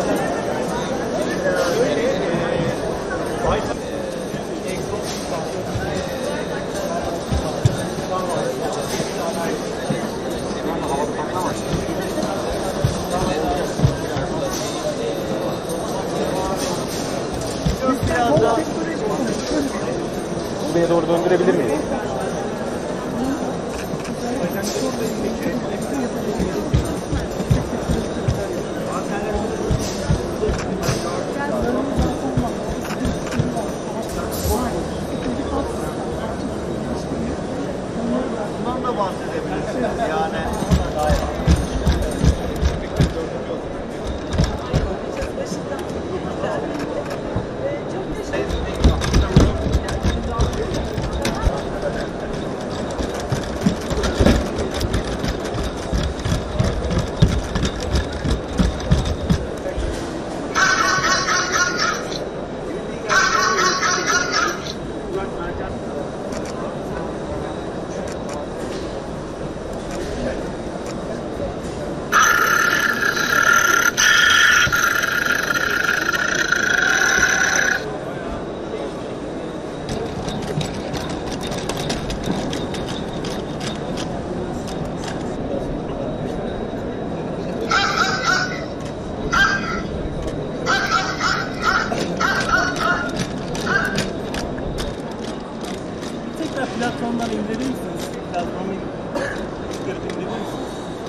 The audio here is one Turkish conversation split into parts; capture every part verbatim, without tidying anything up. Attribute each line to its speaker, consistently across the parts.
Speaker 1: Buraya doğru döndürebilir miyiz?
Speaker 2: Bundan da bahsedebilirsiniz yani.
Speaker 3: Tekrar platformdan indirir misiniz? Platformu çıkarıp indirir misiniz?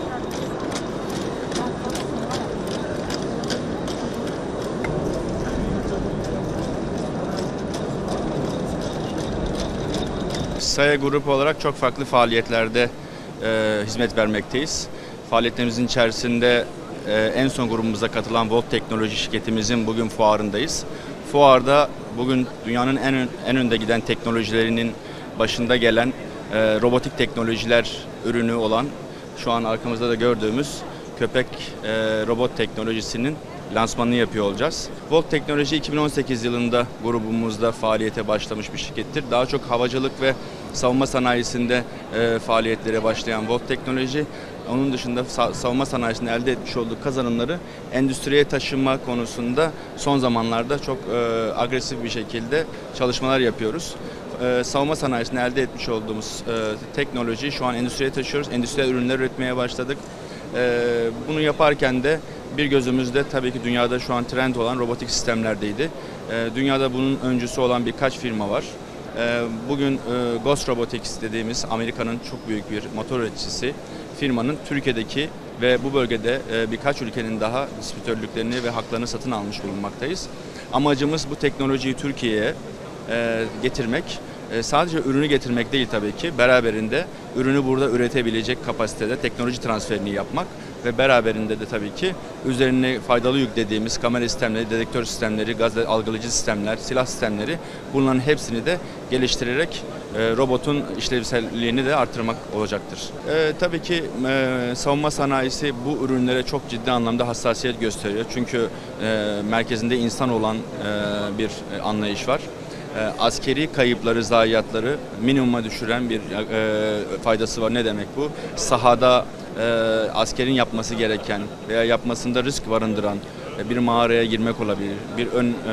Speaker 4: Saya Grup olarak çok farklı faaliyetlerde e, hizmet vermekteyiz. Faaliyetlerimizin içerisinde e, en son grubumuza katılan Volt Teknoloji şirketimizin bugün fuarındayız. Fuarda bugün dünyanın en, en önde giden teknolojilerinin başında gelen e, robotik teknolojiler ürünü olan şu an arkamızda da gördüğümüz köpek e, robot teknolojisinin lansmanını yapıyor olacağız. Volt Teknoloji iki bin on sekiz yılında grubumuzda faaliyete başlamış bir şirkettir. Daha çok havacılık ve savunma sanayisinde e, faaliyetlere başlayan Volt Teknoloji, onun dışında sa- savunma sanayisinde elde etmiş olduğu kazanımları endüstriye taşıma konusunda son zamanlarda çok e, agresif bir şekilde çalışmalar yapıyoruz. E, savunma sanayisinde elde etmiş olduğumuz e, teknolojiyi şu an endüstriye taşıyoruz. Endüstriyel ürünler üretmeye başladık. E, bunu yaparken de bir gözümüzde tabii ki dünyada şu an trend olan robotik sistemlerdeydi. E, dünyada bunun öncüsü olan birkaç firma var. E, bugün e, Ghost Robotics dediğimiz Amerika'nın çok büyük bir motor üreticisi firmanın Türkiye'deki ve bu bölgede e, birkaç ülkenin daha distribütörlüklerini ve haklarını satın almış bulunmaktayız. Amacımız bu teknolojiyi Türkiye'ye e, getirmek. E, sadece ürünü getirmek değil tabii ki, beraberinde ürünü burada üretebilecek kapasitede teknoloji transferini yapmak ve beraberinde de tabii ki üzerine faydalı yük dediğimiz kamera sistemleri, dedektör sistemleri, gaz algılayıcı sistemler, silah sistemleri, bunların hepsini de geliştirerek e, robotun işlevselliğini de artırmak olacaktır. E, tabii ki e, savunma sanayisi bu ürünlere çok ciddi anlamda hassasiyet gösteriyor. Çünkü e, merkezinde insan olan e, bir anlayış var. Askeri kayıpları, zayiatları minimuma düşüren bir e, faydası var. Ne demek bu? Sahada e, askerin yapması gereken veya yapmasında risk barındıran e, bir mağaraya girmek olabilir, bir ön e,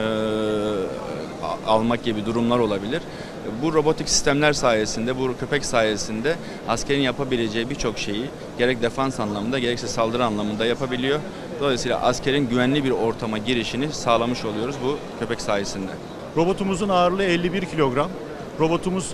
Speaker 4: almak gibi durumlar olabilir. Bu robotik sistemler sayesinde, bu köpek sayesinde askerin yapabileceği birçok şeyi gerek defans anlamında gerekse saldırı anlamında yapabiliyor. Dolayısıyla askerin güvenli bir ortama girişini sağlamış oluyoruz bu köpek sayesinde.
Speaker 5: Robotumuzun ağırlığı elli bir kilogram. Robotumuz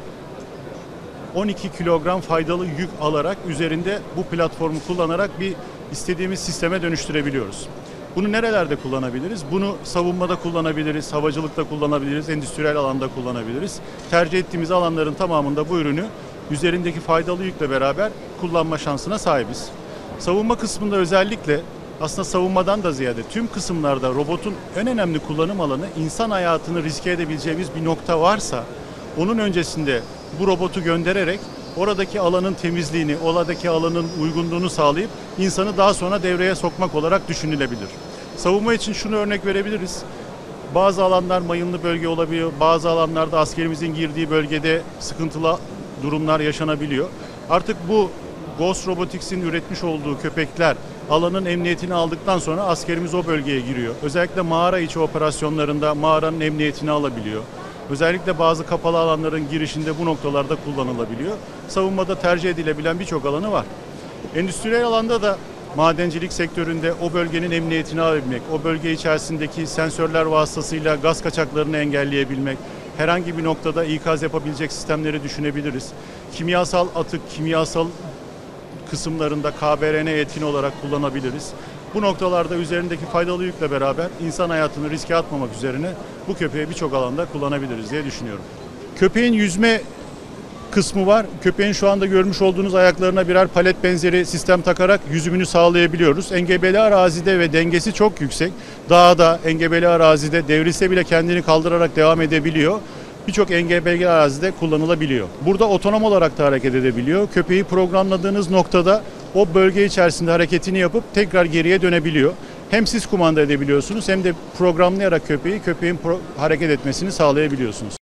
Speaker 5: on iki kilogram faydalı yük alarak üzerinde bu platformu kullanarak bir istediğimiz sisteme dönüştürebiliyoruz. Bunu nerelerde kullanabiliriz? Bunu savunmada kullanabiliriz, havacılıkta kullanabiliriz, endüstriyel alanda kullanabiliriz. Tercih ettiğimiz alanların tamamında bu ürünü üzerindeki faydalı yükle beraber kullanma şansına sahibiz. Savunma kısmında özellikle aslında savunmadan da ziyade tüm kısımlarda robotun en önemli kullanım alanı insan hayatını riske edebileceğimiz bir nokta varsa onun öncesinde bu robotu göndererek oradaki alanın temizliğini, oradaki alanın uygunluğunu sağlayıp insanı daha sonra devreye sokmak olarak düşünülebilir. Savunma için şunu örnek verebiliriz. Bazı alanlar mayınlı bölge olabiliyor, bazı alanlarda askerimizin girdiği bölgede sıkıntılı durumlar yaşanabiliyor. Artık bu Ghost Robotics'in üretmiş olduğu köpekler alanın emniyetini aldıktan sonra askerimiz o bölgeye giriyor. Özellikle mağara içi operasyonlarında mağaranın emniyetini alabiliyor. Özellikle bazı kapalı alanların girişinde bu noktalarda kullanılabiliyor. Savunmada tercih edilebilen birçok alanı var. Endüstriyel alanda da madencilik sektöründe o bölgenin emniyetini alabilmek, o bölge içerisindeki sensörler vasıtasıyla gaz kaçaklarını engelleyebilmek, herhangi bir noktada ikaz yapabilecek sistemleri düşünebiliriz. Kimyasal atık, kimyasal kısımlarında K B R N etkin olarak kullanabiliriz. Bu noktalarda üzerindeki faydalı yükle beraber insan hayatını riske atmamak üzerine bu köpeği birçok alanda kullanabiliriz diye düşünüyorum. Köpeğin yüzme kısmı var. Köpeğin şu anda görmüş olduğunuz ayaklarına birer palet benzeri sistem takarak yüzümünü sağlayabiliyoruz. Engebeli arazide ve dengesi çok yüksek. Dağda, engebeli arazide devrilse bile kendini kaldırarak devam edebiliyor. Birçok engebeli arazide kullanılabiliyor. Burada otonom olarak da hareket edebiliyor. Köpeği programladığınız noktada o bölge içerisinde hareketini yapıp tekrar geriye dönebiliyor. Hem siz kumanda edebiliyorsunuz hem de programlayarak köpeği, köpeğin hareket etmesini sağlayabiliyorsunuz.